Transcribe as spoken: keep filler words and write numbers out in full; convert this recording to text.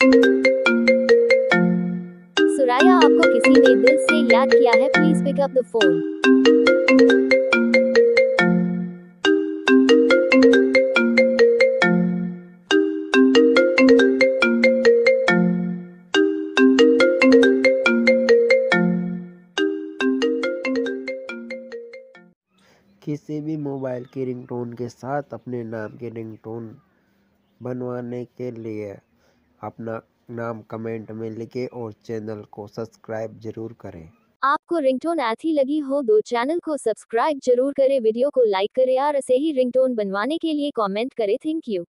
सुराया, आपको किसी ने दिल से याद किया है, please pick up the phone. किसी भी मोबाइल की रिंगटोन के साथ अपने नाम की रिंगटोन बनवाने के लिए अपना नाम कमेंट में लिखें और चैनल को सब्सक्राइब जरूर करें। आपको रिंगटोन अच्छी लगी हो तो चैनल को सब्सक्राइब जरूर करें, वीडियो को लाइक करें और ऐसे ही रिंगटोन बनवाने के लिए कमेंट करें। Thank you.